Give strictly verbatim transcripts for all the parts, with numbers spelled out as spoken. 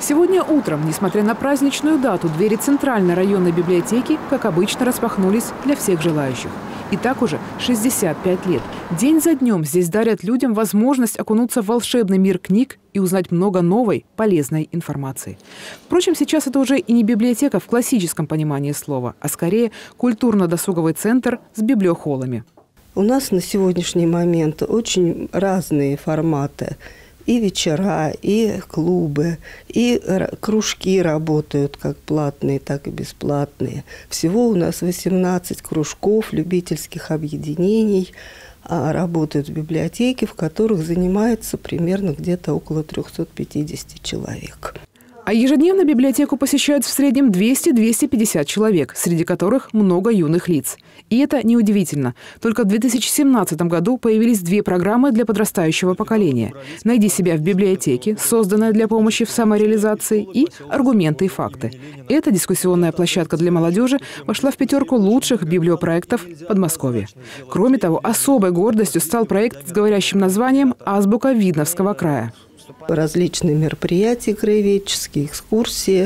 Сегодня утром, несмотря на праздничную дату, двери Центральной районной библиотеки, как обычно, распахнулись для всех желающих. И так уже шестьдесят пять лет. День за днем здесь дарят людям возможность окунуться в волшебный мир книг и узнать много новой, полезной информации. Впрочем, сейчас это уже и не библиотека в классическом понимании слова, а скорее культурно-досуговый центр с библиохоллами. У нас на сегодняшний момент очень разные форматы. И вечера, и клубы, и кружки работают как платные, так и бесплатные. Всего у нас восемнадцать кружков, любительских объединений работают в библиотеке, в которых занимается примерно где-то около трёхсот пятидесяти человек. А ежедневно библиотеку посещают в среднем двести — двести пятьдесят человек, среди которых много юных лиц. И это неудивительно. Только в две тысячи семнадцатом году появились две программы для подрастающего поколения. «Найди себя в библиотеке», созданная для помощи в самореализации, и «Аргументы и факты». Эта дискуссионная площадка для молодежи вошла в пятерку лучших библиопроектов Подмосковья. Кроме того, особой гордостью стал проект с говорящим названием «Азбука Видновского края». Различные мероприятия краеведческие, экскурсии,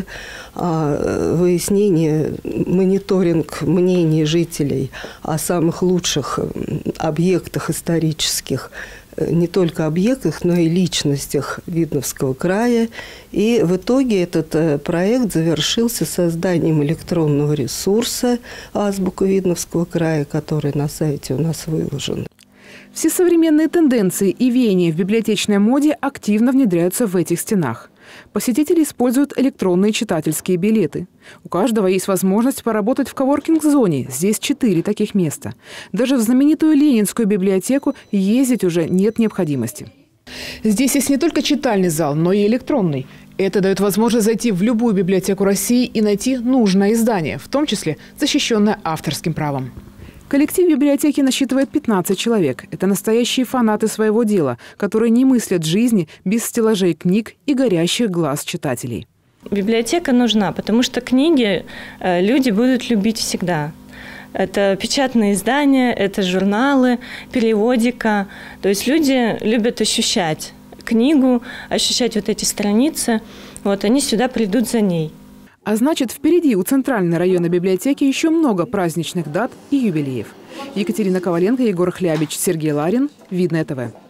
выяснение, мониторинг мнений жителей о самых лучших объектах исторических, не только объектах, но и личностях Видновского края. И в итоге этот проект завершился созданием электронного ресурса «Азбука Видновского края», который на сайте у нас выложен. Все современные тенденции и веяния в библиотечной моде активно внедряются в этих стенах. Посетители используют электронные читательские билеты. У каждого есть возможность поработать в коворкинг-зоне. Здесь четыре таких места. Даже в знаменитую Ленинскую библиотеку ездить уже нет необходимости. Здесь есть не только читальный зал, но и электронный. Это дает возможность зайти в любую библиотеку России и найти нужное издание, в том числе защищенное авторским правом. Коллектив библиотеки насчитывает пятнадцать человек. Это настоящие фанаты своего дела, которые не мыслят жизни без стеллажей книг и горящих глаз читателей. Библиотека нужна, потому что книги люди будут любить всегда. Это печатные издания, это журналы, периодика. То есть люди любят ощущать книгу, ощущать вот эти страницы. Вот они сюда придут за ней. А значит, впереди у Центральной районной библиотеки еще много праздничных дат и юбилеев. Екатерина Коваленко, Егор Хлябич, Сергей Ларин. Видное ТВ.